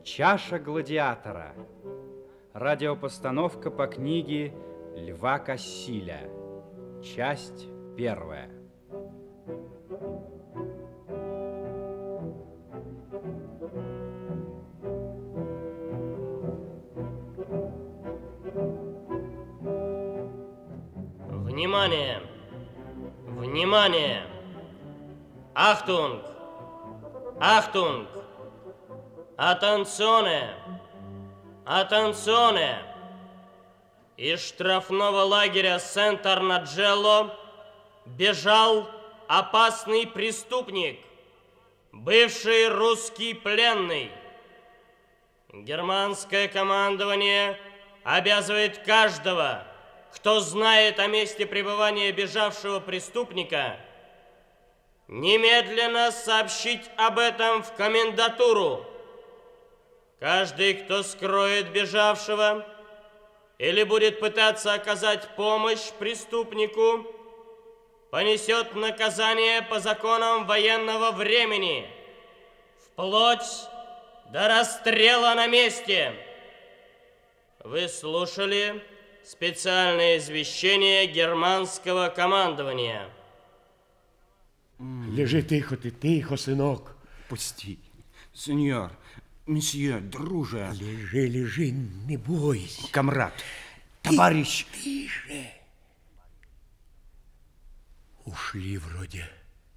Чаша гладиатора. Радиопостановка по книге Льва Кассиля. Часть первая. Внимание! Внимание! Ахтунг! Ахтунг! Атtenzione! Attenzione! Из штрафного лагеря Сент-Арнаджелло бежал опасный преступник, бывший русский пленный. Германское командование обязывает каждого, кто знает о месте пребывания бежавшего преступника, немедленно сообщить об этом в комендатуру. Каждый, кто скроет бежавшего или будет пытаться оказать помощь преступнику, понесет наказание по законам военного времени, вплоть до расстрела на месте. Вы слушали специальное извещение германского командования. Лежи тихо, ты тихо, сынок. Пусти, сеньор, месье, друже. Лежи, лежи, не бойся. Камрад, товарищ. Тише. Ушли вроде.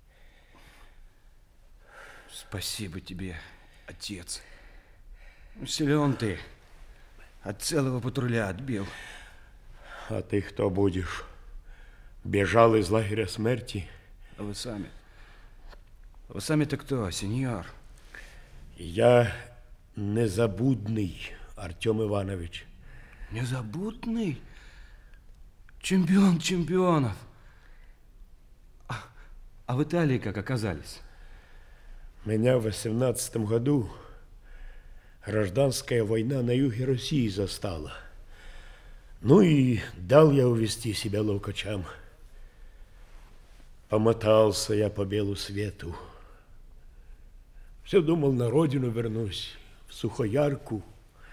Спасибо тебе, отец. Силен ты. От целого патруля отбил. А ты кто будешь? Бежал из лагеря смерти? А вы сами? Вы сами-то кто, сеньор? Я незабудный, Артем Иванович. Незабудный? Чемпион чемпионов. А в Италии как оказались? Меня в 18 году гражданская война на юге России застала. Ну и дал я увести себя ловкачам. Помотался я по белу свету. Все думал, на родину вернусь, в Сухоярку.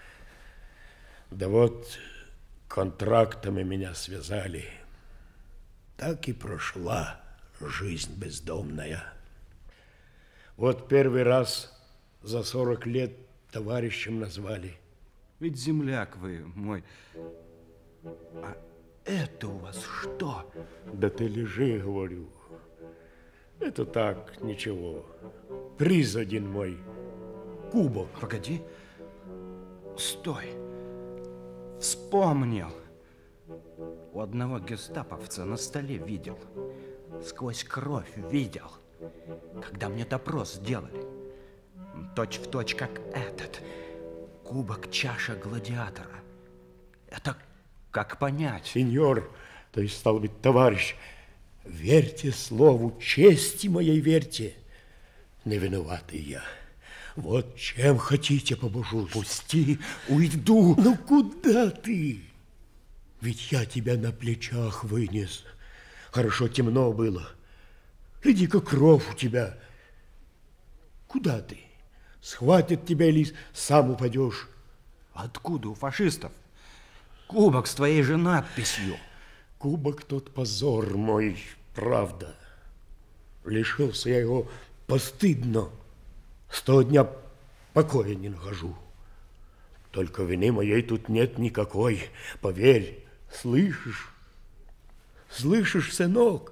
Да вот контрактами меня связали. Так и прошла жизнь бездомная. Вот первый раз за 40 лет товарищем назвали. Ведь земляк вы мой. А это у вас что? Да ты лежи, говорю. Это так, ничего. Приз один мой. Кубок. Погоди. Стой. Вспомнил. У одного гестаповца на столе видел. Сквозь кровь видел. Когда мне допрос сделали. Точь в точь, как этот. Кубок чаша гладиатора. Это как понять? Сеньор, то есть, стал быть, товарищ, верьте слову, чести моей верьте. Не виноватый я. Вот чем хотите побожусь. Пусти, уйду. Ну куда ты? Ведь я тебя на плечах вынес. Хорошо темно было. Гляди-ка, кровь у тебя. Куда ты? Схватят тебя или сам упадешь? Откуда у фашистов? Кубок с твоей же надписью. Кубок тот позор мой, правда. Лишился я его постыдно. 100 дня покоя не нахожу. Только вины моей тут нет никакой. Поверь, слышишь? Слышишь, сынок?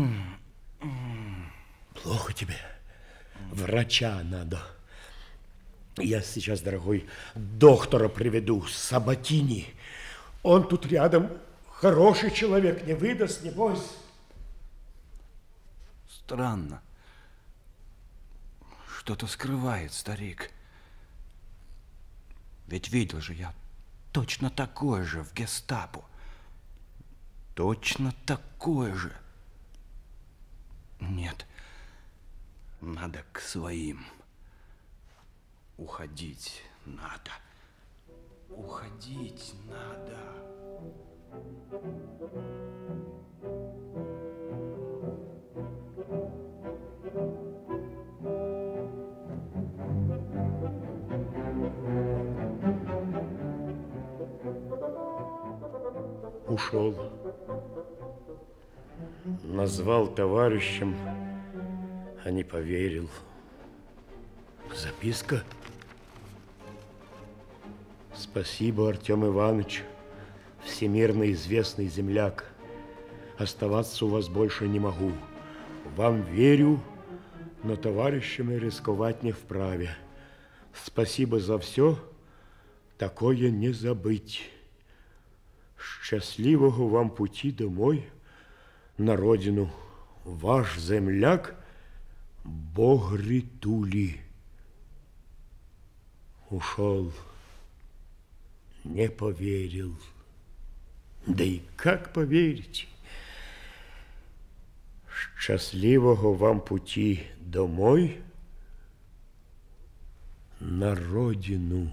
Плохо тебе. Врача надо. Я сейчас, дорогой, доктора приведу, Сабатини. Он тут рядом, хороший человек, не выдаст, не бойся. Странно. Что-то скрывает старик. Ведь видел же я точно такой же в гестапо. Точно такой же. Нет, надо к своим. Уходить надо. Уходить надо. ушел. Назвал товарищем, а не поверил. Записка. Спасибо, Артем Иванович, всемирно известный земляк. Оставаться у вас больше не могу. Вам верю, но товарищами рисковать не вправе. Спасибо за все, такое не забыть. Счастливого вам пути домой, на родину. Ваш земляк Богритули. Ушел, не поверил. Да и как поверить? Счастливого вам пути домой, на родину.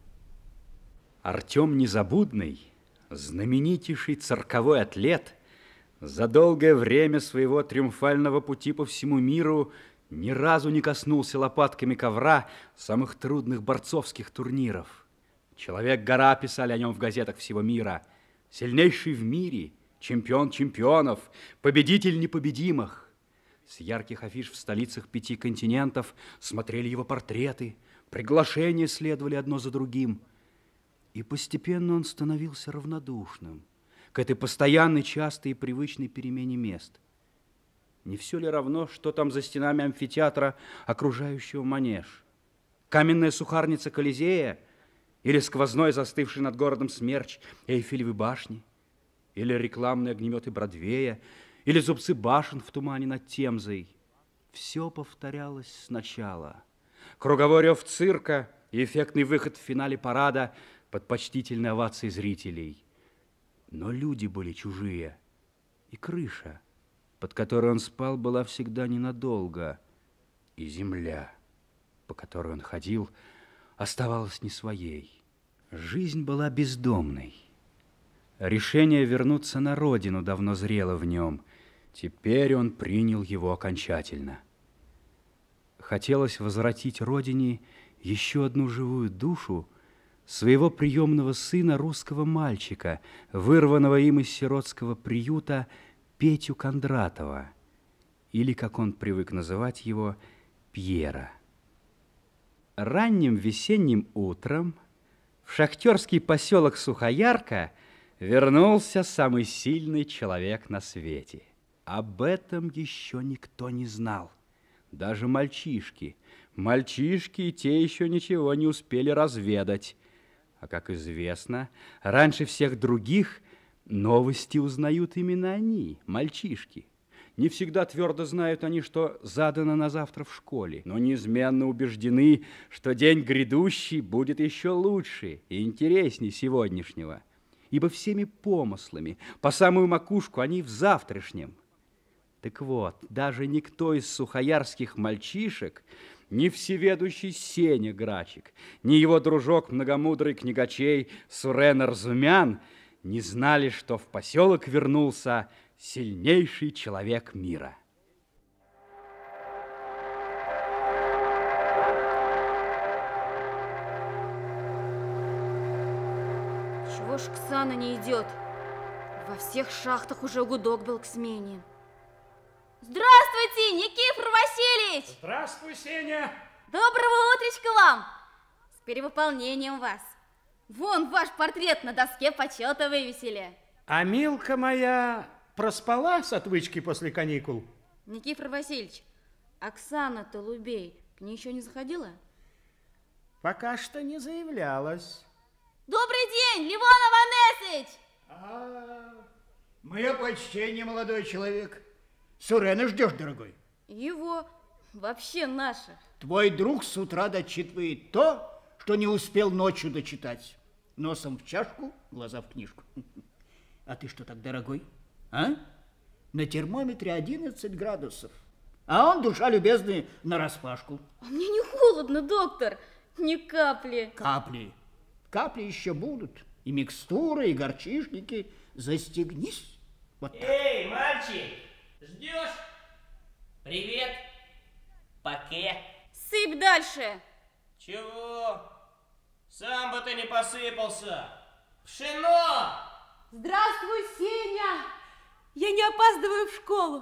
Артем Незабудный, знаменитейший цирковой атлет, за долгое время своего триумфального пути по всему миру ни разу не коснулся лопатками ковра самых трудных борцовских турниров. Человек-гора, писали о нем в газетах всего мира, сильнейший в мире, чемпион чемпионов, победитель непобедимых. С ярких афиш в столицах 5 континентов смотрели его портреты, приглашения следовали одно за другим. И постепенно он становился равнодушным к этой постоянной, частой и привычной перемене мест. Не все ли равно, что там за стенами амфитеатра, окружающего манеж? Каменная сухарница Колизея или сквозной, застывший над городом смерч Эйфелевой башни? Или рекламные огнеметы Бродвея, или зубцы башен в тумане над Темзой? Все повторялось сначала. Круговой рев цирка и эффектный выход в финале парада под почтительные овации зрителей. Но люди были чужие, и крыша, под которой он спал, была всегда ненадолго, и земля, по которой он ходил, оставалась не своей. Жизнь была бездомной. Решение вернуться на родину давно зрело в нем. Теперь он принял его окончательно. Хотелось возвратить родине еще одну живую душу, своего приемного сына, русского мальчика, вырванного им из сиротского приюта, Петю Кондратова, или, как он привык называть его, Пьера. Ранним весенним утром в шахтерский поселок Сухоярка вернулся самый сильный человек на свете. Об этом еще никто не знал. Даже мальчишки. Мальчишки и те еще ничего не успели разведать. А, как известно, раньше всех других новости узнают именно они, мальчишки. Не всегда твердо знают они, что задано на завтра в школе, но неизменно убеждены, что день грядущий будет еще лучше и интереснее сегодняшнего, ибо всеми помыслами, по самую макушку, они в завтрашнем. Так вот, даже никто из сухоярских мальчишек, ни всеведущий Сеня Грачик, ни его дружок многомудрый книгачей Сурен Арзумян не знали, что в поселок вернулся сильнейший человек мира. Чего ж Ксана не идет? Во всех шахтах уже гудок был к смене. Здравствуйте, Никифор Васильевич! Здравствуй, Сеня! Доброго утречка вам! С перевыполнением вас. Вон ваш портрет на доске почета вывесили. А Милка моя проспала с отвычки после каникул? Никифор Васильевич, Оксана Толубей к ней еще не заходила? Пока что не заявлялась. Добрый день, Левон Аванесович! Мое почтение, молодой человек. Сурена ждешь, дорогой? Его вообще наше. Твой друг с утра дочитывает то, что не успел ночью дочитать. Носом в чашку, глаза в книжку. А ты что так, дорогой? А? На термометре 11 градусов. А он, душа любезная, нараспашку. А мне не холодно, доктор. Ни капли. Капли. Капли еще будут. И микстуры, и горчишники. Застегнись. Вот так. Эй, мальчик, ждешь? Привет. Паке. Сыпь дальше. Чего? Сам бы ты не посыпался. Пшено! Здравствуй, Я не опаздываю в школу.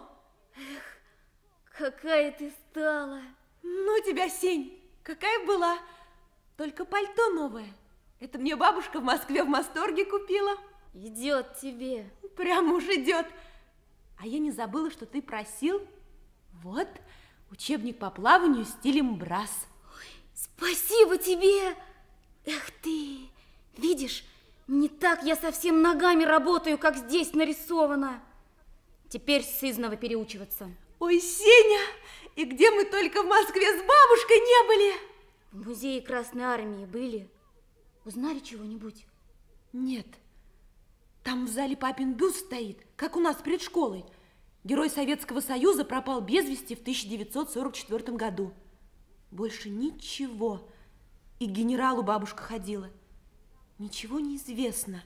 Какая ты стала. Ну тебя, Сень, какая была. Только пальто новое. Это мне бабушка в Москве в Масторге купила. Идет тебе. Прямо уж идет. А я не забыла, что ты просил. Вот, учебник по плаванию стилем брас. Спасибо тебе. Эх ты, видишь, не так я совсем ногами работаю, как здесь нарисовано. Теперь сызнова переучиваться. Ой, Сеня, и где мы только в Москве с бабушкой не были? В музее Красной Армии были? Узнали чего-нибудь? Нет. Там в зале папин бюст стоит, как у нас перед школой. Герой Советского Союза пропал без вести в 1944 году. Больше ничего. И к генералу бабушка ходила. Ничего не известно.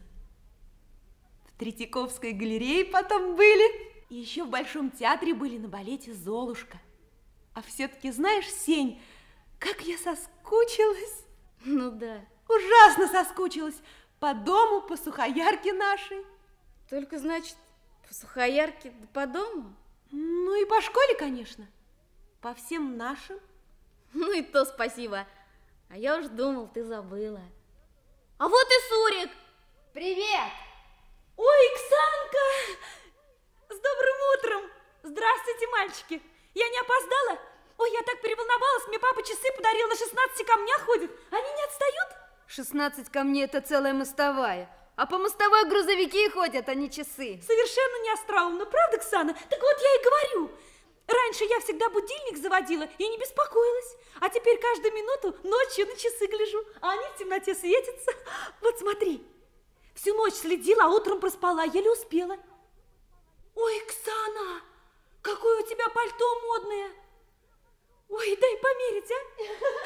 В Третьяковской галерее потом были. И еще в Большом театре были на балете «Золушка». А все-таки знаешь, Сень, как я соскучилась. Ну да. Ужасно соскучилась. По дому, по Сухоярке нашей. Только, значит, по Сухоярке да по дому? Ну и по школе, конечно. По всем нашим. Ну и то спасибо. А я уж думал, ты забыла. А вот и Сурик. Привет. Ой, Оксанка! С добрым утром! Здравствуйте, мальчики! Я не опоздала? Ой, я так переволновалась, мне папа часы подарил, на 16 камнях ходит. Они не отстают? 16 камней – это целая мостовая. А по мостовой грузовики ходят, а не часы. Совершенно не остроумно, правда, Оксана? Так вот я и говорю. Раньше я всегда будильник заводила и не беспокоилась. А теперь каждую минуту ночью на часы гляжу, а они в темноте светятся. Вот смотри, всю ночь следила, а утром проспала, еле успела. Ой, Оксана, какое у тебя пальто модное. Ой, дай померить, а?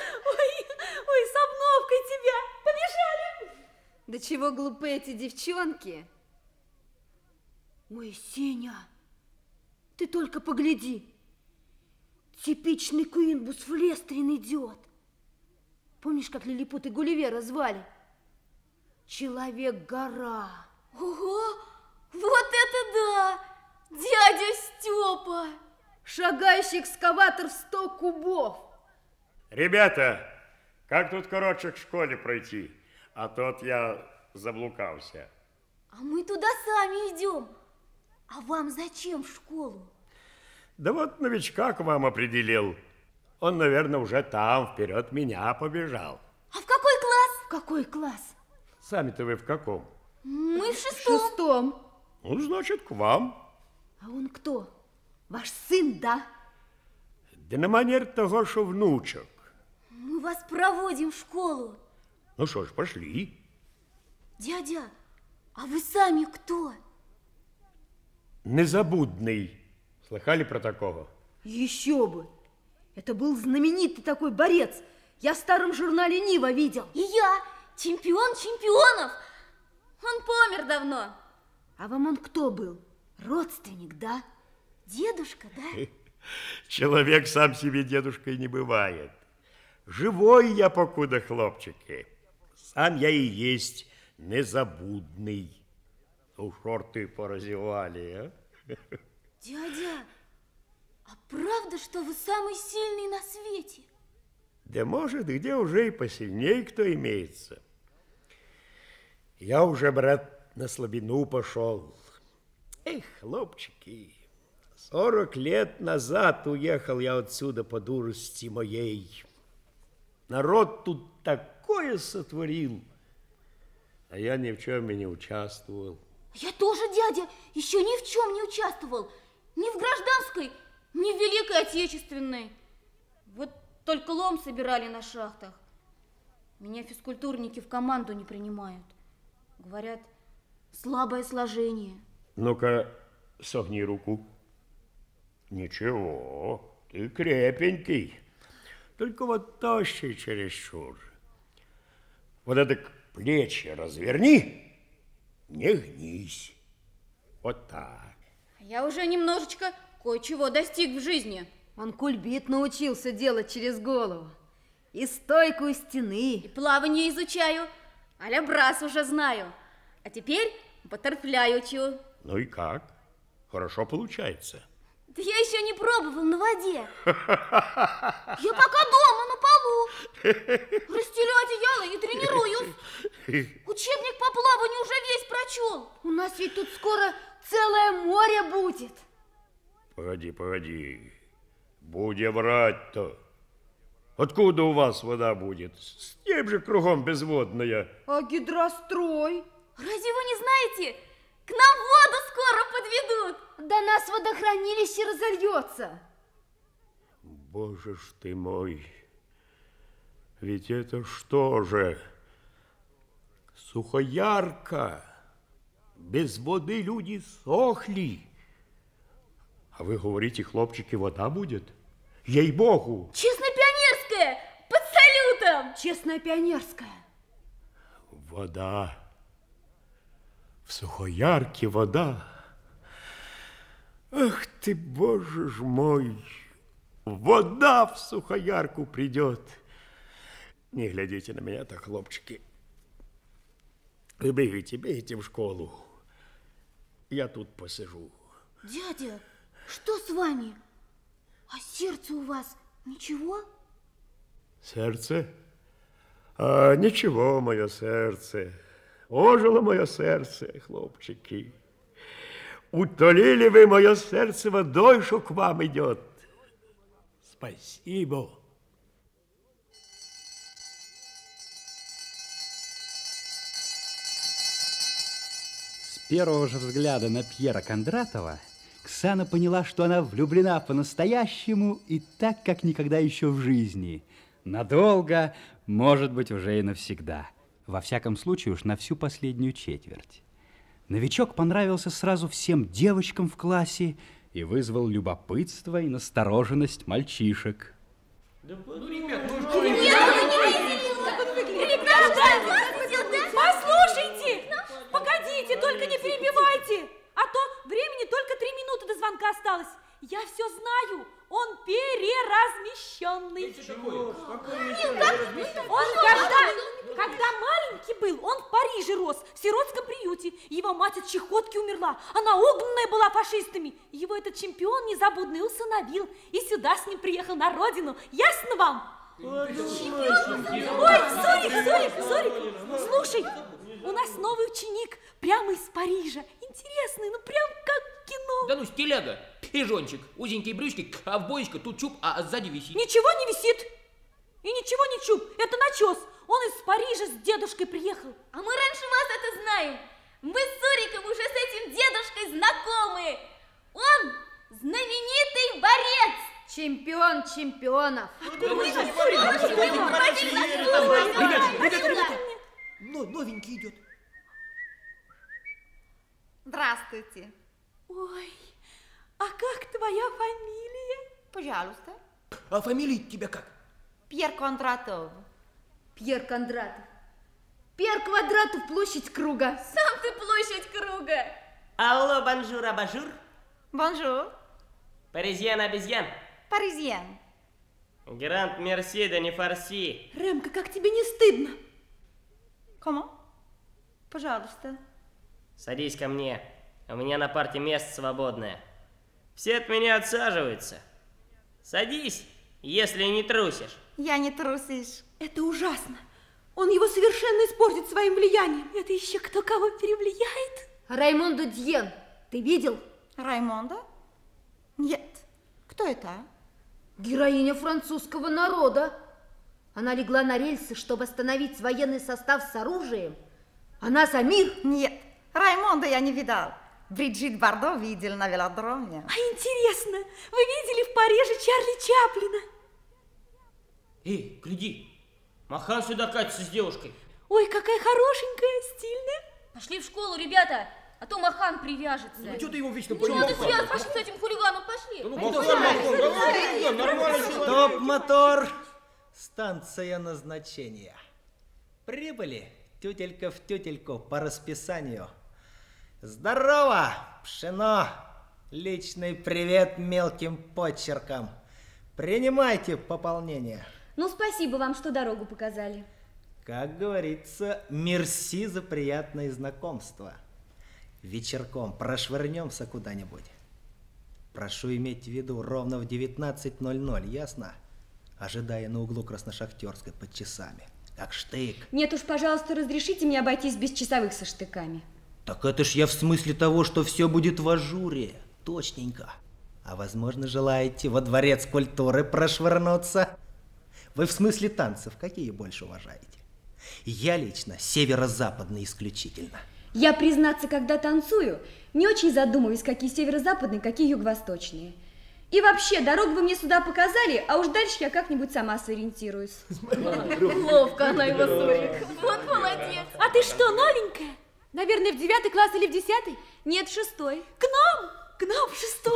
Ой, с обновкой тебя. Побежали. Да чего глупые эти девчонки? Ой, Сеня, ты только погляди. Типичный Куинбус в Лестрин идет. Помнишь, как Лилипут и Гулливера звали? Человек-гора. Ого, вот это да! Дядя Степа! Шагающий экскаватор в 100 кубов. Ребята, как тут короче к школе пройти? А тот я заблукался. А мы туда сами идем. А вам зачем в школу? Да вот новичка к вам определил. Он, наверное, уже там, вперед меня побежал. А в какой класс? В какой класс? Сами-то вы в каком? Мы в В 6. Ну, значит, к вам. А он кто? Ваш сын, да? Да на манер того, что внучок. Мы вас проводим в школу. Ну что ж, пошли. Дядя, а вы сами кто? Незабудный. Слыхали про такого? Еще бы. Это был знаменитый такой борец. Я в старом журнале «Нива» видел. И я, чемпион чемпионов. Он помер давно. А вам он кто был? Родственник, да? Дедушка, да? Человек сам себе дедушкой не бывает. Живой я покуда, хлопчики. Сам я и есть незабудный. Ну, шорты поразевали, а? Дядя, а правда, что вы самый сильный на свете? Да может, где уже и посильней кто имеется. Я уже, брат, на слабину пошел. Эх, хлопчики, 40 лет назад уехал я отсюда по дурости моей. Народ тут такое сотворил, а я ни в чем и не участвовал. Я тоже, дядя, еще ни в чем не участвовал. Ни в гражданской, ни в Великой Отечественной. Вот только лом собирали на шахтах. Меня физкультурники в команду не принимают. Говорят, слабое сложение. Ну-ка, согни руку. Ничего, ты крепенький. Только вот тощий чересчур. Вот это плечи разверни, не гнись. Вот так. Я уже немножечко кое-чего достиг в жизни. Он кульбит научился делать через голову. И стойку у стены. И плавание изучаю, а-ля брас уже знаю. А теперь баттерфляй учу. Ну и как? Хорошо получается. Да я еще не пробовал на воде. Я пока дома, на полу. Расстелю одеяло и тренируюсь. Учебник по плаванию уже весь прочел. У нас ведь тут скоро целое море будет. Погоди, погоди. Будем врать-то. Откуда у вас вода будет? Степь же кругом безводная. А гидрострой? Разве вы не знаете? К нам воду скоро подведут. До нас водохранилище разольется. Боже ж ты мой. Ведь это что же? Сухоярка. Без воды люди сохли. А вы говорите, хлопчики, вода будет? Ей-богу. Честно-пионерская, под салютом. Честная пионерская. Вода. В Сухоярке вода. Ах ты, боже ж мой. Вода в Сухоярку придет. Не глядите на меня так, хлопчики. Вы бегайте, бегайте в школу. Я тут посижу. Дядя, что с вами? А сердце у вас ничего? Сердце? А ничего, мое сердце. Ожило мое сердце, хлопчики. Утолили вы мое сердце водой, что к вам идет. Спасибо. С первого же взгляда на Пьера Кондратова Ксана поняла, что она влюблена по-настоящему и так, как никогда еще в жизни. Надолго, может быть, уже и навсегда. Во всяком случае, уж на всю последнюю четверть. Новичок понравился сразу всем девочкам в классе и вызвал любопытство и настороженность мальчишек. Послушайте! Погодите, только не перебивайте! А то времени только 3 минуты до звонка осталось. Я все знаю, он переразмещенный. Он когда маленький был, он в Париже рос, в сиротском приюте. Его мать от чехотки умерла, она угнанная была фашистами. Его этот чемпион незабудный усыновил и сюда с ним приехал на родину. Ясно вам? Ой, Сурик, слушай, у нас новый ученик прямо из Парижа. Интересный, ну прям как в кино. Да ну, стиляга, пижончик, узенькие брючки, ковбойчика, тут чуб, а сзади висит. Ничего не висит. И ничего не чуб, это начес. Он из Парижа с дедушкой приехал. А мы раньше вас это знаем. Мы с Суриком уже с этим дедушкой знакомы. Он знаменитый борец. Чемпион чемпионов. Ребята, новенький идет. Здравствуйте. Ой, а как твоя фамилия? Пожалуйста. А фамилия тебя как? Пьер Кондратов. Пьер Кондратов. Пьер Квадратов, площадь круга. Сам ты площадь круга. Алло, бонжур, абажур. Бонжур. Паризьян, обезьян. Паризьен. Грант мерси, да не фарси. Ремка, как тебе не стыдно? Кому? Пожалуйста. Садись ко мне. У меня на парте место свободное. Все от меня отсаживаются. Садись, если не трусишь. Я не трусишь. Это ужасно. Он его совершенно испортит своим влиянием. Это еще кто кого перевлияет? Раймондо Дьен, ты видел? Раймонда? Нет. Кто это? Героиня французского народа. Она легла на рельсы, чтобы остановить военный состав с оружием. Она за мир. Нет. Раймонда я не видал. Бриджит Бардо видел на велодроме. А интересно, вы видели в Париже Чарли Чаплина? Эй, гляди, Махан сюда катится с девушкой. Ой, какая хорошенькая, стильная. Пошли в школу, ребята, а то Махан привяжется. Ну, что ты его вечно Чего ты связан? Пошли с этим хулиганом, пошли. Стоп, мотор! Станция назначения. Прибыли тютелька в тютельку по расписанию. Здорово, пшено! Личный привет мелким почерком. Принимайте пополнение. Ну, спасибо вам, что дорогу показали. Как говорится, мерси за приятное знакомство. Вечерком прошвырнемся куда-нибудь. Прошу иметь в виду ровно в 19:00, ясно? Ожидая на углу Красношахтерской под часами. Как штык. Нет уж, пожалуйста, разрешите мне обойтись без часовых со штыками. Так это ж я в смысле того, что все будет в ажуре. Точненько. А возможно, желаете во дворец культуры прошвырнуться? Вы в смысле танцев какие больше уважаете? Я лично северо-западный исключительно. Я, признаться, когда танцую, не очень задумываюсь, какие северо-западные, какие юго-восточные. И вообще, дорогу вы мне сюда показали, а уж дальше я как-нибудь сама сориентируюсь. Ловко она его сурик. Вот молодец. А ты что, новенькая? Наверное, в 9 класс или в 10? Нет, в 6. К нам в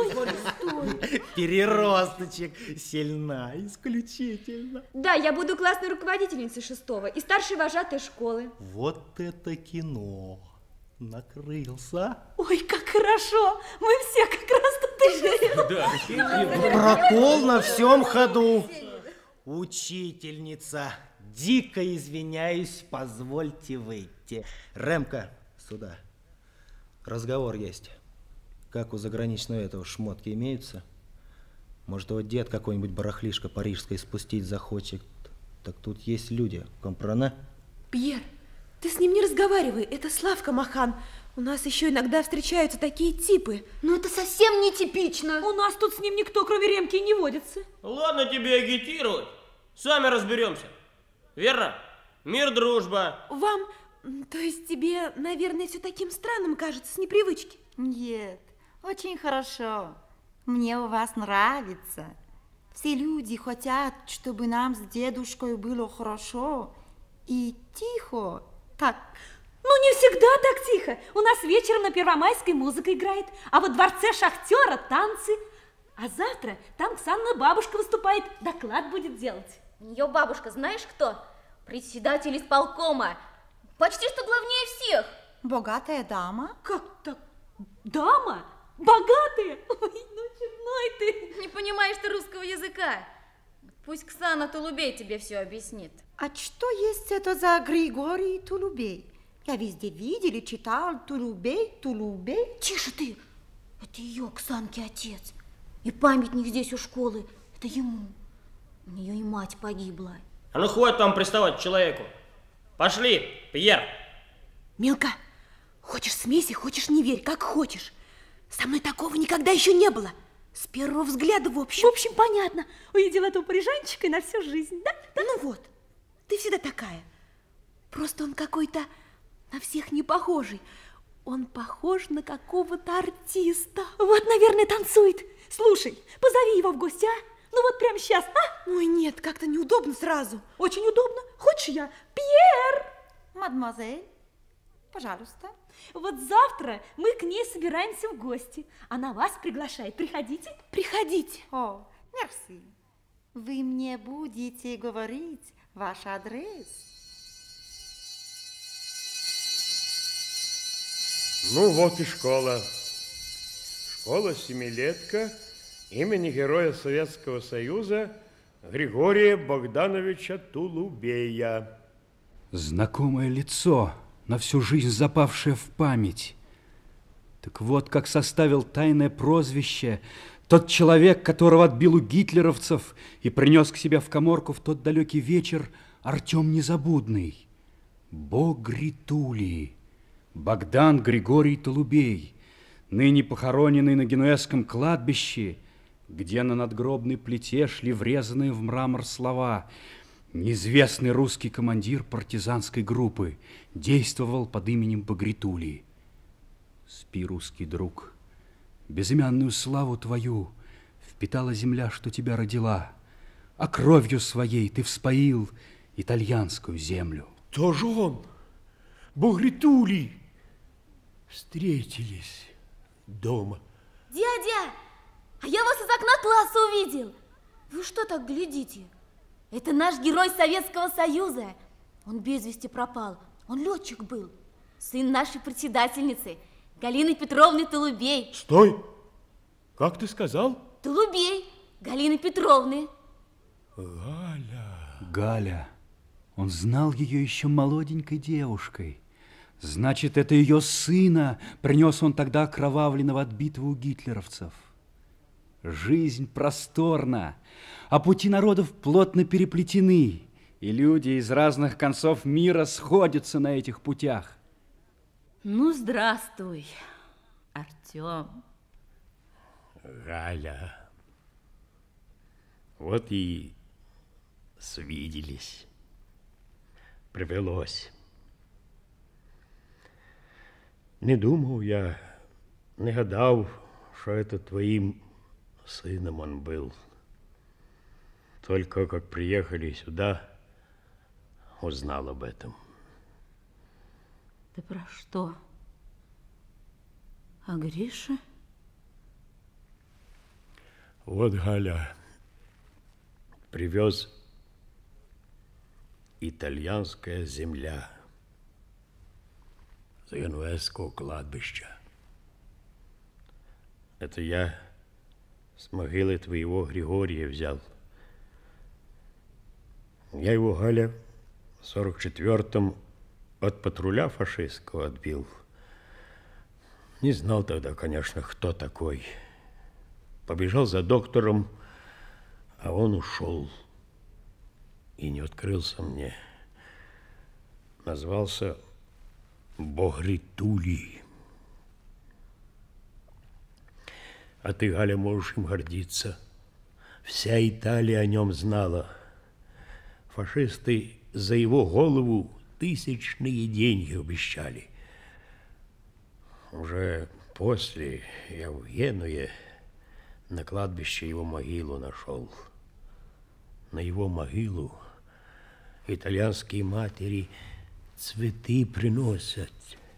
6. Переросточек. Сильна, исключительно. Да, я буду классной руководительницей 6 и старшей вожатой школы. Вот это кино. Накрылся. Ой, как хорошо. Мы все как раз тут и живем. Прокол на всем ходу. Учительница, дико извиняюсь, позвольте выйти. Ремка, сюда. Разговор есть. Как у заграничного этого шмотки имеются? Может, его дед какой-нибудь барахлишко парижской спустить захочет? Так тут есть люди. Компрана? Пьер, ты с ним не разговаривай. Это Славка Махан. У нас еще иногда встречаются такие типы. Но это совсем нетипично. У нас тут с ним никто, кроме Ремки, не водится. Ладно тебе агитировать. Сами разберемся. Верно? Мир, дружба. Вам, то есть тебе, наверное, все таким странным кажется с непривычки? Нет, очень хорошо. Мне у вас нравится. Все люди хотят, чтобы нам с дедушкой было хорошо и тихо. Так. Ну, не всегда так тихо. У нас вечером на Первомайской музыка играет, а во дворце Шахтера танцы. А завтра там Оксана бабушка выступает, доклад будет делать. У нее бабушка знаешь кто? Председатель исполкома. Почти что главнее всех. Богатая дама? Как так? Дама? Богатая? Ой, ну чудной ты. Не понимаешь ты русского языка. Пусть Ксана Тулубей тебе все объяснит. А что есть это за Григорий Тулубей? Я везде видел и читал Тулубей, Тулубей. Тише ты. Это ее, Ксанки, отец. И памятник здесь у школы. Это ему. У нее и мать погибла. А ну хватит там приставать к человеку. Пошли, Пьер. Милка, хочешь смейся, хочешь не верь, как хочешь. Со мной такого никогда еще не было. С первого взгляда в общем. В общем, понятно. Увидела этого парижанчика и на всю жизнь, да? Ну вот, ты всегда такая. Просто он какой-то на всех не похожий. Он похож на какого-то артиста. Вот, наверное, танцует. Слушай, позови его в гости, а? Ну вот прямо сейчас, а? Ой, нет, как-то неудобно сразу. Очень удобно. Хочешь я? Пьер! Мадемуазель, пожалуйста. Вот завтра мы к ней собираемся в гости. Она вас приглашает. Приходите? Приходите. О, мерси. Вы мне будете говорить ваш адрес? Ну вот и школа. Школа-семилетка имени Героя Советского Союза Григория Богдановича Тулубея. Знакомое лицо, на всю жизнь запавшее в память. Так вот, как составил тайное прозвище тот человек, которого отбил у гитлеровцев и принес к себе в каморку в тот далекий вечер Артем Незабудный. Богритули, Богдан Григорий Тулубей, ныне похороненный на Генуэзском кладбище, где на надгробной плите шли врезанные в мрамор слова. Неизвестный русский командир партизанской группы действовал под именем Богритули. Спи, русский друг, безымянную славу твою впитала земля, что тебя родила, а кровью своей ты вспоил итальянскую землю. Тоже он, Богритули, встретились дома. Дядя, а я вас из окна класса увидел. Вы что так глядите? Это наш герой Советского Союза. Он без вести пропал. Он летчик был. Сын нашей председательницы, Галины Петровны Тулубей. Стой! Как ты сказал? Тулубей, Галины Петровны. Галя. Он знал ее еще молоденькой девушкой. Значит, это ее сына принес он тогда окровавленного от битвы у гитлеровцев. жизнь просторна, а пути народов плотно переплетены, и люди из разных концов мира сходятся на этих путях. Ну, здравствуй, Артем. Галя, вот и свиделись. Привелось. Не думав я, не гадав, що это твоим сыном он был. Только как приехали сюда, узнал об этом. Ты про что? А Гриша? Вот, Галя, привез итальянская земля с Генуэзского кладбища. Это я с могилы твоего Григория взял. Я его, Галя, в 44-м от патруля фашистского отбил. Не знал тогда, конечно, кто такой. Побежал за доктором, а он ушел и не открылся мне. Назвался Богритули. А ты, Галя, можешь им гордиться. Вся Италия о нем знала. Фашисты за его голову тысячные деньги обещали. Уже после я в Генуе на кладбище его могилу нашел. На его могилу итальянские матери цветы приносят.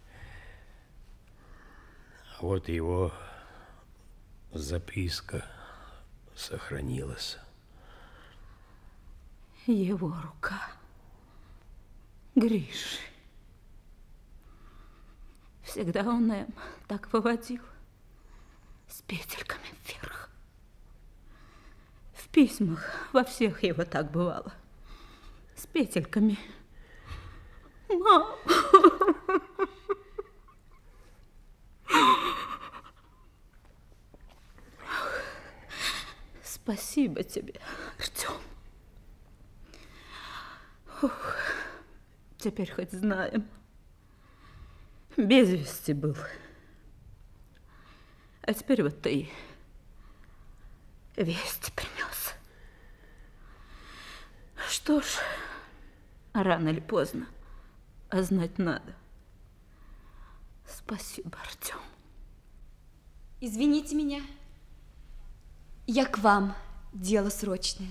А вот его записка сохранилась. Его рука. Гриш. Всегда он им так выводил. С петельками вверх. В письмах во всех его так бывало. С петельками. Мам! Спасибо тебе, Артем. Ух, теперь хоть знаем. Без вести был. А теперь вот ты весть принес. Что ж, рано или поздно, а знать надо. Спасибо, Артем. Извините меня. Я к вам. Дело срочное.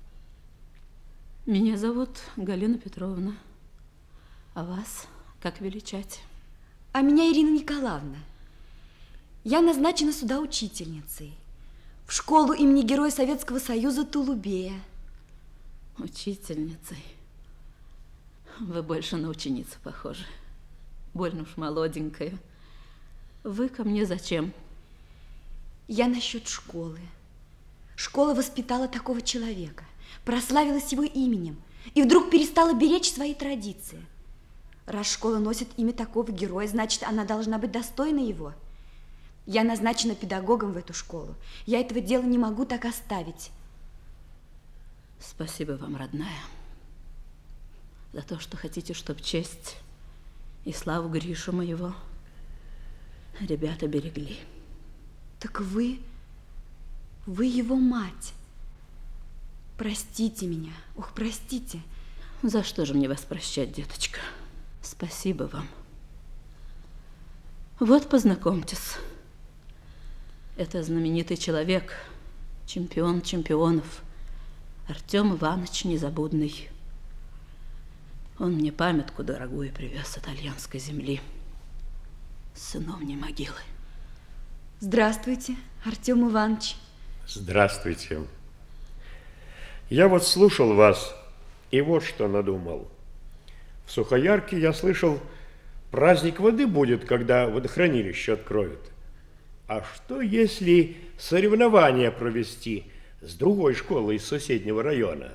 Меня зовут Галина Петровна. А вас как величать? А меня Ирина Николаевна. Я назначена сюда учительницей. В школу имени Героя Советского Союза Тулубея. Учительницей? Вы больше на ученицу похожи. Больно уж молоденькая. Вы ко мне зачем? Я насчет школы. Школа воспитала такого человека, прославилась его именем и вдруг перестала беречь свои традиции. Раз школа носит имя такого героя, значит, она должна быть достойна его. Я назначена педагогом в эту школу. Я этого дела не могу так оставить. Спасибо вам, родная, за то, что хотите, чтоб честь и славу Гришу моего ребята берегли. Так вы его мать. Простите меня, ох, простите. За что же мне вас прощать, деточка? Спасибо вам. Вот, познакомьтесь. Это знаменитый человек, чемпион чемпионов, Артем Иванович Незабудный. Он мне памятку дорогую привез с итальянской земли, с сыновней могилы. Здравствуйте, Артем Иванович. Здравствуйте. Я вот слушал вас и вот что надумал. В Сухоярке я слышал, праздник воды будет, когда водохранилище откроют. А что, если соревнования провести с другой школой из соседнего района?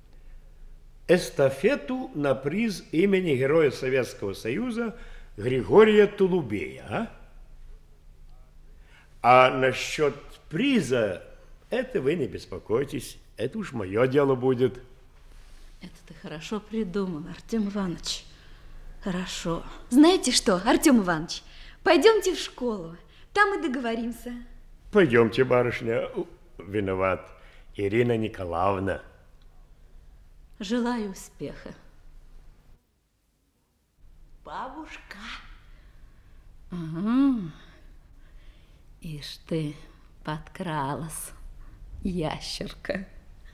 Эстафету на приз имени Героя Советского Союза Григория Тулубея, а насчет приза Это вы не беспокойтесь, это уж мое дело будет. Это ты хорошо придумал, Артем Иванович. Хорошо. Знаете что, Артем Иванович, пойдемте в школу, там и договоримся. Пойдемте, барышня. Виноват, Ирина Николаевна. Желаю успеха. Бабушка. Ага. Ишь ты, подкралась, ящерка.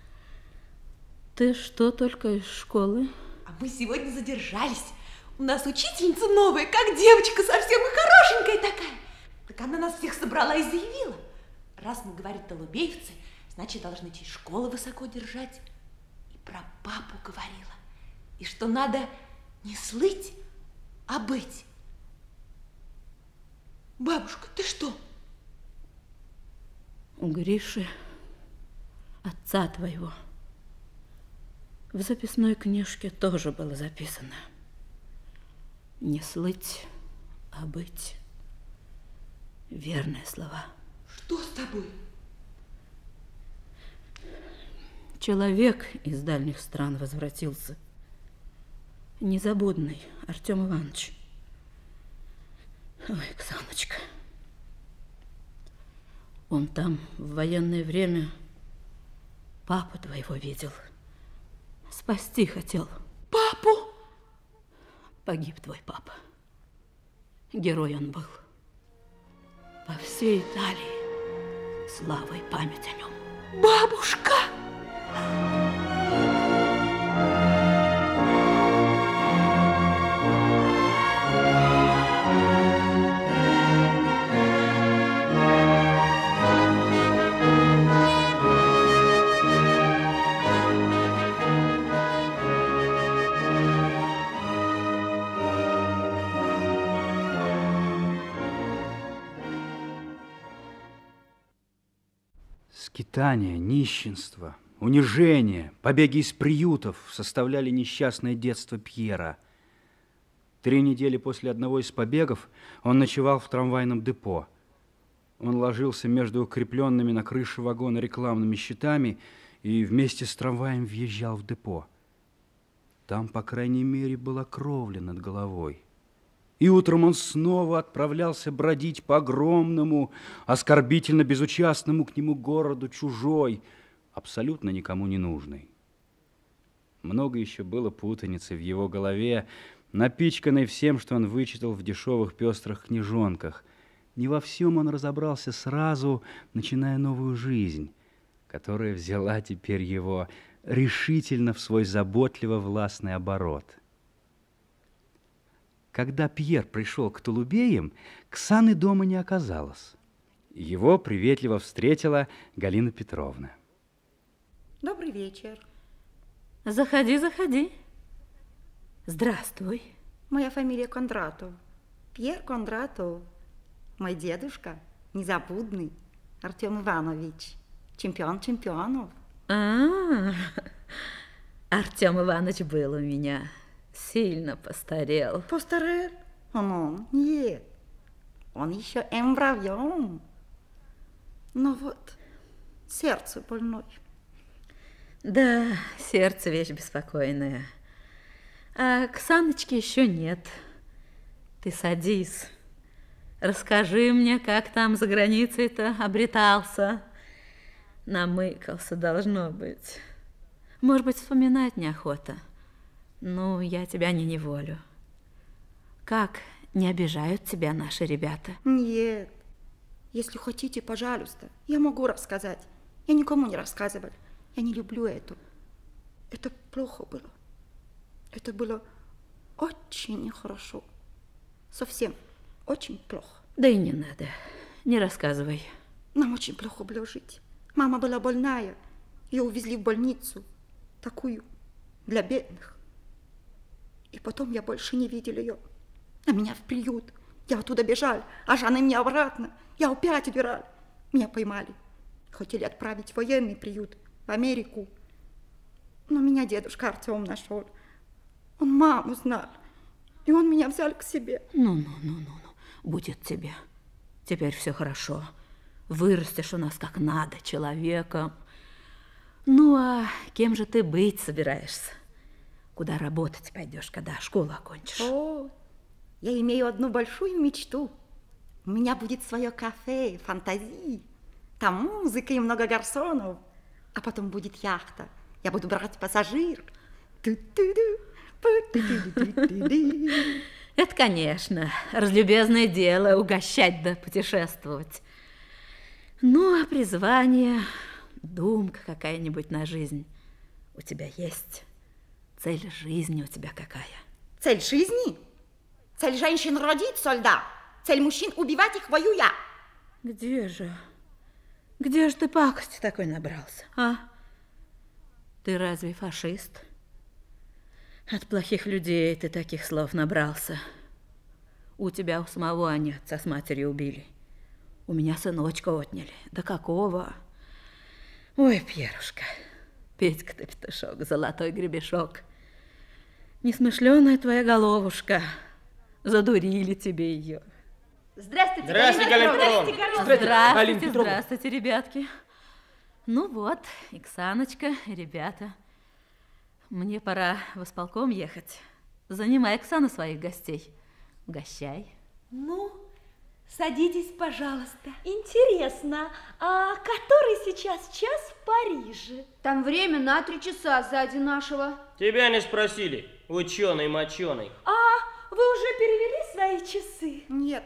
Ты что, только из школы? А мы сегодня задержались. У нас учительница новая, как девочка, совсем и хорошенькая такая. Так она нас всех собрала и заявила. Раз мы, говорит, толубеевцы, значит, должны честь школы высоко держать. И про папу говорила. И что надо не слыть, а быть. Бабушка, ты что? У Гриши, отца твоего, в записной книжке тоже было записано: не слыть, а быть. Верные слова. Что с тобой? Человек из дальних стран возвратился. Незабудный Артем Иванович. Ой, Оксаночка. Он там в военное время папу твоего видел. Спасти хотел. Папу? Погиб твой папа. Герой он был. По всей Италии слава и память о нем. Бабушка! Скитания, нищенство, унижение, побеги из приютов составляли несчастное детство Пьера. 3 недели после одного из побегов он ночевал в трамвайном депо. Он ложился между укрепленными на крыше вагона рекламными щитами и вместе с трамваем въезжал в депо. Там, по крайней мере, была кровля над головой. И утром он снова отправлялся бродить по огромному, оскорбительно безучастному к нему городу, чужой, абсолютно никому не нужный. Много еще было путаницы в его голове, напичканной всем, что он вычитал в дешевых пестрых книжонках. Не во всем он разобрался сразу, начиная новую жизнь, которая взяла теперь его решительно в свой заботливо-властный оборот. Когда Пьер пришел к Толубеям, Ксаны дома не оказалось. Его приветливо встретила Галина Петровна. Добрый вечер. Заходи, заходи. Здравствуй. Моя фамилия Кондратов. Пьер Кондратов. Мой дедушка, незабудный, Артем Иванович, чемпион чемпионов. Артем Иванович был у меня. Сильно постарел. Постарел? Он нет. Он еще эмбрионом. Но вот сердце больной. Да, сердце вещь беспокойная. А Ксаночки еще нет. Ты садись. Расскажи мне, как там за границей-то обретался. Намыкался, должно быть. Может быть, вспоминать неохота. Ну, я тебя не неволю. Как, не обижают тебя наши ребята? Нет. Если хотите, пожалуйста, я могу рассказать. Я никому не рассказывала. Я не люблю это. Это плохо было. Это было очень нехорошо. Совсем очень плохо. Да и не надо. Не рассказывай. Нам очень плохо было жить. Мама была больная. Ее увезли в больницу. Такую, для бедных. И потом я больше не видела ее. А меня в приют. Я оттуда бежал, а Жанна меня обратно. Я опять убирал. Меня поймали. Хотели отправить в военный приют, в Америку. Но меня дедушка Артем нашел. Он маму знал. И он меня взял к себе. Ну, будет тебе. Теперь все хорошо. Вырастешь у нас как надо, человеком. Ну, а кем же ты быть собираешься? Куда работать пойдешь, когда школу окончишь? О, я имею одну большую мечту. У меня будет свое кафе, фантазии. Там музыка и много гарсонов. А потом будет яхта. Я буду брать пассажир. Это, конечно, разлюбезное дело угощать да путешествовать. Ну, а призвание, думка какая-нибудь на жизнь у тебя есть? Цель жизни у тебя какая? Цель жизни? Цель женщин родить, солдат. Цель мужчин убивать их, воюя. Где же ты пакости такой набрался, а? Ты разве фашист? От плохих людей ты таких слов набрался. У тебя у самого они отца с матерью убили. У меня сыночка отняли. Да какого? Ой, Пьерушка, Петька ты петушок, золотой гребешок. Несмышленая твоя головушка. Задурили тебе ее. Здравствуйте, Здравствуйте, Галина Петровна. Здравствуйте, ребятки. Ну вот, Оксаночка, ребята. Мне пора в исполком ехать. Занимай, Оксана, своих гостей. Угощай. Ну, садитесь, пожалуйста. Интересно, а который сейчас час в Париже? Там время на 3 часа сзади нашего. Тебя не спросили, ученый-моченый. А вы уже перевели свои часы? Нет,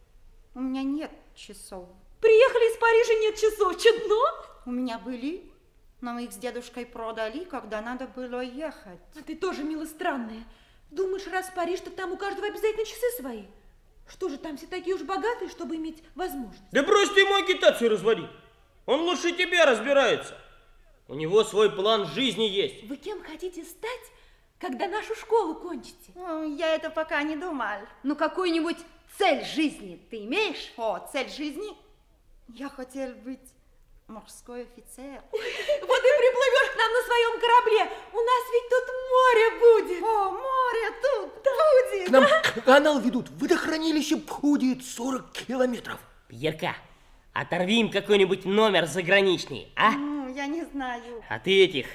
у меня нет часов. Приехали из Парижа, нет часов, чудно? У меня были, но мы их с дедушкой продали, когда надо было ехать. А ты тоже, мило, странная. Думаешь, раз в Париж, то там у каждого обязательно часы свои? Что же, там все такие уж богатые, чтобы иметь возможность? Да брось ты ему агитацию разводить. Он лучше тебя разбирается. У него свой план жизни есть. Вы кем хотите стать, когда нашу школу кончите? Я это пока не думал. Ну, какую-нибудь цель жизни ты имеешь? О, цель жизни? Я хотел быть морской офицер. Вот и приплывешь к нам на своем корабле. У нас ведь тут море будет. О, море тут будет. К нам канал ведут, водохранилище будет 40 километров. Пьерка, оторви им какой-нибудь номер заграничный, а? Я не знаю. А ты этих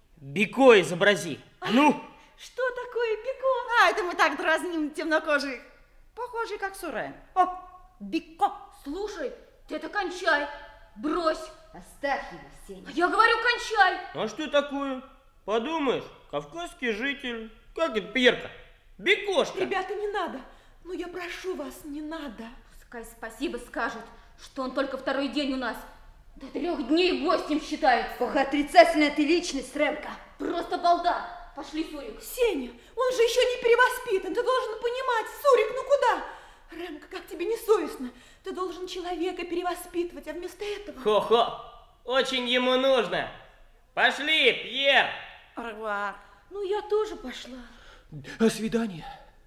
Бико изобрази. Ну? Что такое Бико? Это мы так дразним темнокожих. Похожий, как Сурен. О, Бико. Слушай, ты это кончай. Брось. Оставь его, Сеня. Я говорю, кончай. А что такое? Подумаешь, кавказский житель. Как это, Пьерка? Бикошка. Ребята, не надо. Ну, я прошу вас, не надо. Пускай спасибо скажет, что он только 2-й день у нас. До 3 дней гостем считается. Ох, отрицательная ты личность, Ремка. Просто балда. Пошли, Сурик. Сеня, он же еще не перевоспитан. Ты должен понимать. Сурик, ну куда? Ремка, как тебе не совестно? Ты должен человека перевоспитывать, а вместо этого... Хо-хо, очень ему нужно. Пошли, Пьер. Рвар. Ну, я тоже пошла. До свидания.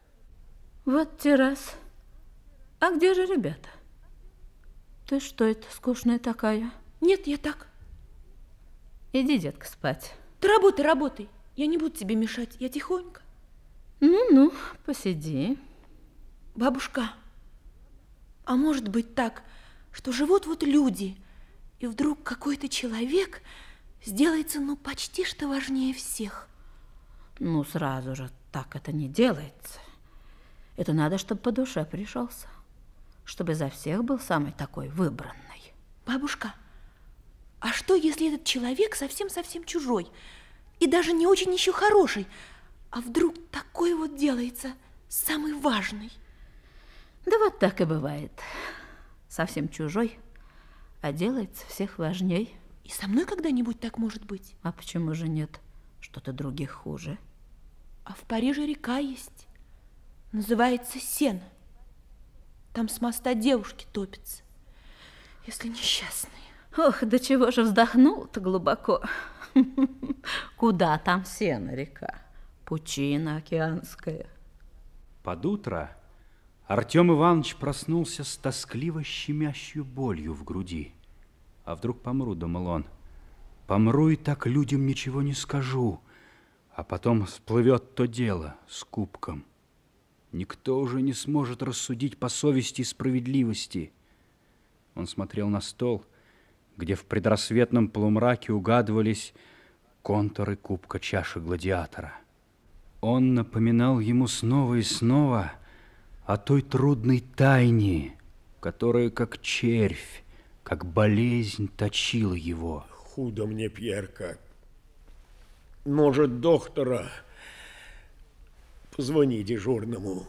Вот те раз. А где же ребята? Ты что это, скучная такая? Нет, я так. Иди, детка, спать. Ты работай, работай. Я не буду тебе мешать, я тихонько. Ну-ну, посиди. Бабушка, а может быть так, что живут вот люди, и вдруг какой-то человек сделается, ну, почти что важнее всех? Ну, сразу же так это не делается. Это надо, чтобы по душе пришелся. Чтобы изо всех был самый такой выбранный. Бабушка, а что, если этот человек совсем-совсем чужой, и даже не очень еще хороший, а вдруг такой вот делается самый важный? Да вот так и бывает. Совсем чужой, а делается всех важней. И со мной когда-нибудь так может быть? А почему же нет? Что-то других хуже. А в Париже река есть. Называется Сена. Там с моста девушки топятся, если несчастные. Ох, до чего же вздохнул-то глубоко. Куда там Сена река? Пучина океанская. Под утро Артем Иванович проснулся с тоскливо щемящей болью в груди. А вдруг помру, думал он. Помру и так людям ничего не скажу. А потом всплывет то дело с кубком. Никто уже не сможет рассудить по совести и справедливости. Он смотрел на стол, где в предрассветном полумраке угадывались контуры кубка чаши гладиатора. Он напоминал ему снова и снова о той трудной тайне, которая, как червь, как болезнь, точила его. Худо мне, Пьерка. Может, доктора? Позвони дежурному.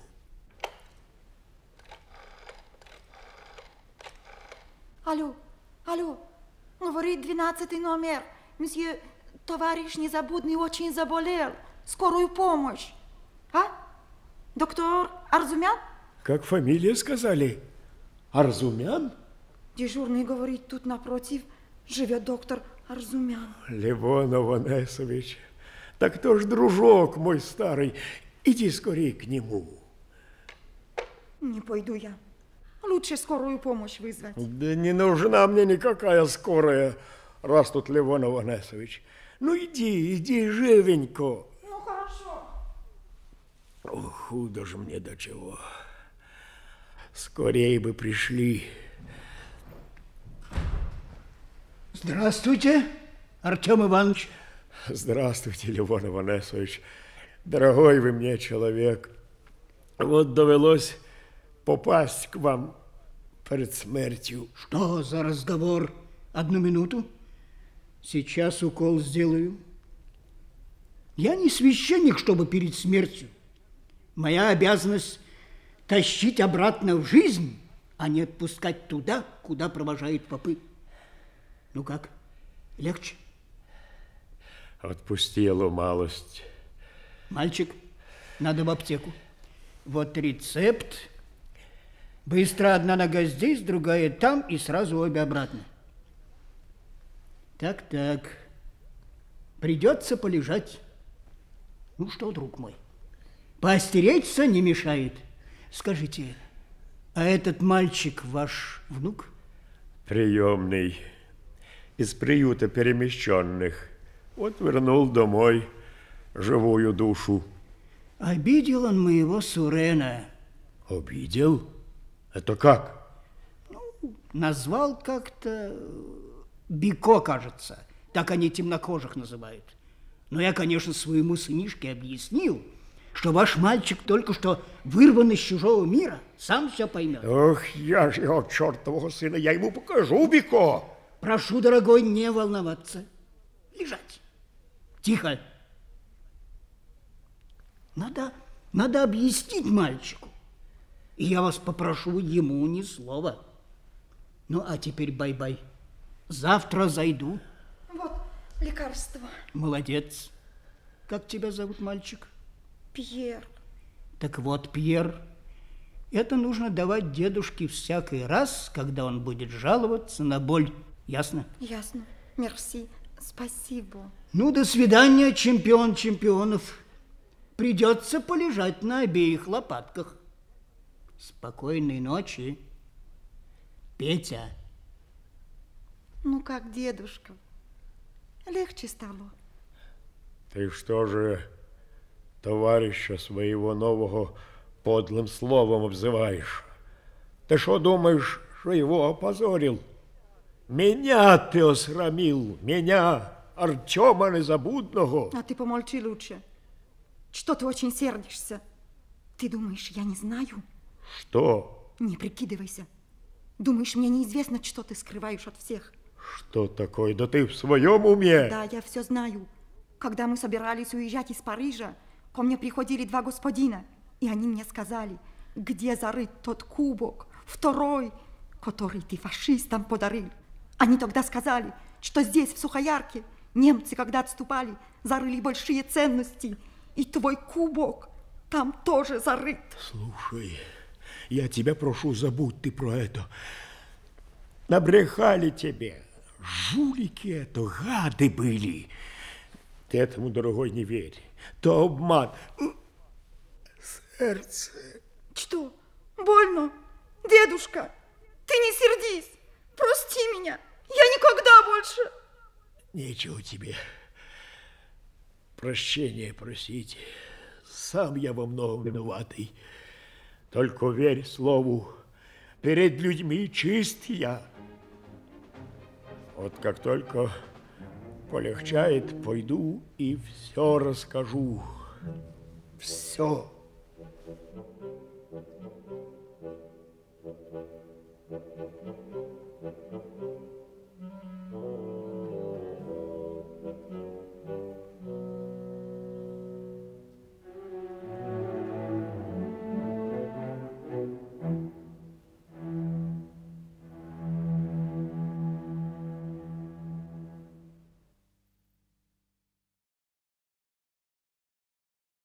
Алло, алло, говорит 12 номер. Месье, товарищ Незабудный очень заболел. Скорую помощь. А? Доктор Арзумян? Как фамилия сказали? Арзумян? Дежурный говорит, тут напротив живет доктор Арзумян. Левон Аванесович, так кто ж дружок мой старый? Иди скорее к нему. Не пойду я. Лучше скорую помощь вызвать. Да не нужна мне никакая скорая, раз тут Левон Аванесович. Ну иди, иди живенько. Ну хорошо. Ох, худо же мне до чего. Скорее бы пришли. Здравствуйте, Артем Иванович. Здравствуйте, Левон Аванесович. Дорогой вы мне человек. Вот довелось попасть к вам перед смертью. Что за разговор? Одну минуту. Сейчас укол сделаю. Я не священник, чтобы перед смертью. Моя обязанность тащить обратно в жизнь, а не отпускать туда, куда провожают попы. Ну как, легче? Отпустила малость. Мальчик, надо в аптеку. Вот рецепт. Быстро одна нога здесь, другая там, и сразу обе обратно. Так, так. Придется полежать. Ну что, друг мой, поостеречься не мешает. Скажите, а этот мальчик ваш внук? Приемный. Из приюта перемещенных. Вот вернул домой живую душу. Обидел он моего Сурена. Обидел? Это как? Ну, назвал как-то Бико, кажется. Так они темнокожих называют. Но я, конечно, своему сынишке объяснил, что ваш мальчик только что вырван из чужого мира. Сам все поймет. Ох, я же его чертового сына, я ему покажу Бико. Прошу, дорогой, не волноваться. Лежать. Тихо. Надо объяснить мальчику. И я вас попрошу ему ни слова. Ну, а теперь бай-бай. Завтра зайду. Вот лекарство. Молодец. Как тебя зовут, мальчик? Пьер. Так вот, Пьер, это нужно давать дедушке всякий раз, когда он будет жаловаться на боль. Ясно? Ясно. Мерси. Спасибо. Ну, до свидания, чемпион чемпионов. Придется полежать на обеих лопатках. Спокойной ночи, Петя. Ну как, дедушка? Легче стало? Ты что же товарища своего нового подлым словом обзываешь? Ты что думаешь, что его опозорил? Меня ты осрамил, меня, Артема Незабудного. А ты помолчи лучше. Что ты очень сердишься? Ты думаешь, я не знаю? Что? Не прикидывайся. Думаешь, мне неизвестно, что ты скрываешь от всех? Что такое? Да ты в своем уме? Да, я все знаю. Когда мы собирались уезжать из Парижа, ко мне приходили два господина, и они мне сказали, где зарыт тот кубок, второй, который ты фашистам подарил. Они тогда сказали, что здесь, в Сухоярке, немцы, когда отступали, зарыли большие ценности, и твой кубок там тоже зарыт. Слушай, я тебя прошу, забудь ты про это. Набрехали тебе. Жулики это, гады были. Ты этому, дорогой, не верь. То обман. Сердце. Что? Больно? Дедушка, ты не сердись. Прости меня. Я никогда больше... Нечего тебе прощения просить. Сам я во многом виноватый. Только верь слову. Перед людьми чист я. Вот как только полегчает, пойду и все расскажу. Все.